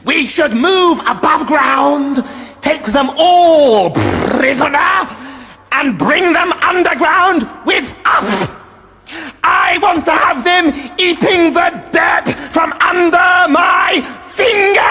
We should move above ground, take them all prisoner, and bring them underground with us. I want to have them eating the dirt from under my fingers.